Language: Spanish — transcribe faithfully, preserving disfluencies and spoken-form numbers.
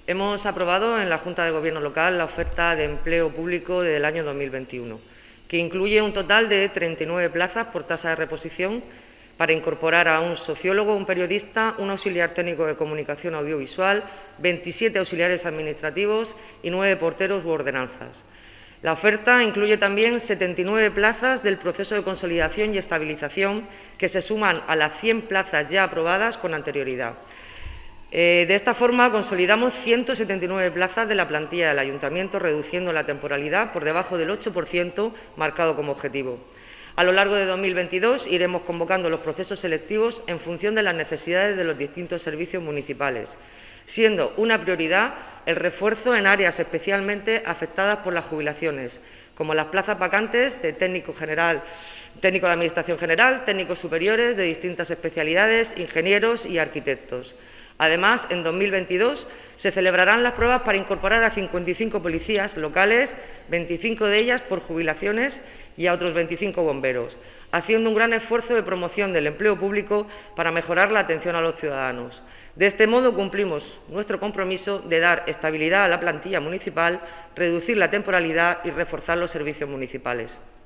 Hemos aprobado en la Junta de Gobierno local la oferta de empleo público del año dos mil veintiuno, que incluye un total de treinta y nueve plazas por tasa de reposición para incorporar a un sociólogo, un periodista, un auxiliar técnico de comunicación audiovisual, veintisiete auxiliares administrativos y nueve porteros u ordenanzas. La oferta incluye también setenta y nueve plazas del proceso de consolidación y estabilización, que se suman a las cien plazas ya aprobadas con anterioridad. Eh, de esta forma, consolidamos ciento setenta y nueve plazas de la plantilla del Ayuntamiento, reduciendo la temporalidad por debajo del ocho por ciento marcado como objetivo. A lo largo de dos mil veintidós iremos convocando los procesos selectivos en función de las necesidades de los distintos servicios municipales, siendo una prioridad el refuerzo en áreas especialmente afectadas por las jubilaciones, como las plazas vacantes de técnico general, técnico de Administración General, técnicos superiores de distintas especialidades, ingenieros y arquitectos. Además, en dos mil veintidós se celebrarán las pruebas para incorporar a cincuenta y cinco policías locales, veinticinco de ellas por jubilaciones, y a otros veinticinco bomberos, haciendo un gran esfuerzo de promoción del empleo público para mejorar la atención a los ciudadanos. De este modo, cumplimos nuestro compromiso de dar estabilidad a la plantilla municipal, reducir la temporalidad y reforzar los servicios municipales.